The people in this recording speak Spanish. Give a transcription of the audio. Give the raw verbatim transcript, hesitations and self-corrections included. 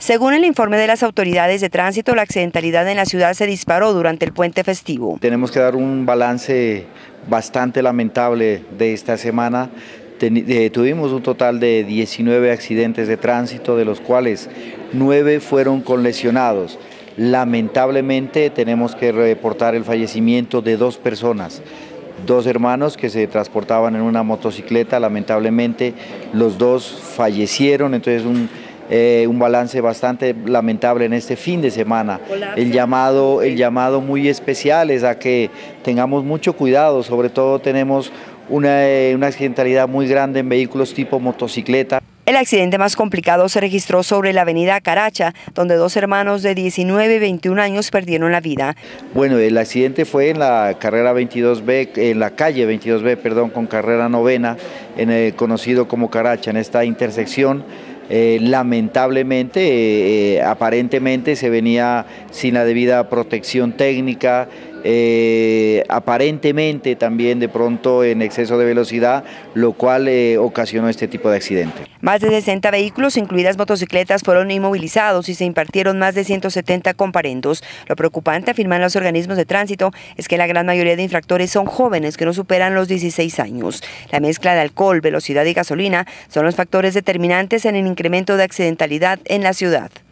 Según el informe de las autoridades de tránsito, la accidentalidad en la ciudad se disparó durante el puente festivo. Tenemos que dar un balance bastante lamentable de esta semana. Tuvimos un total de diecinueve accidentes de tránsito, de los cuales nueve fueron con lesionados. Lamentablemente tenemos que reportar el fallecimiento de dos personas, dos hermanos que se transportaban en una motocicleta. Lamentablemente los dos fallecieron, entonces un, eh, un balance bastante lamentable en este fin de semana. El llamado, el llamado muy especial es a que tengamos mucho cuidado, sobre todo tenemos una, una accidentalidad muy grande en vehículos tipo motocicleta. El accidente más complicado se registró sobre la avenida Caracha, donde dos hermanos de diecinueve y veintiún años perdieron la vida. Bueno, el accidente fue en la carrera veintidós B, en la calle veintidós B, perdón, con carrera novena, en el conocido como Caracha, en esta intersección. Eh, lamentablemente, eh, aparentemente se venía sin la debida protección técnica, eh, aparentemente también de pronto en exceso de velocidad, lo cual eh, ocasionó este tipo de accidente. Más de sesenta vehículos, incluidas motocicletas, fueron inmovilizados y se impartieron más de ciento setenta comparendos. Lo preocupante, afirman los organismos de tránsito, es que la gran mayoría de infractores son jóvenes que no superan los dieciséis años. La mezcla de alcohol, velocidad y gasolina son los factores determinantes en el incremento de accidentalidad en la ciudad.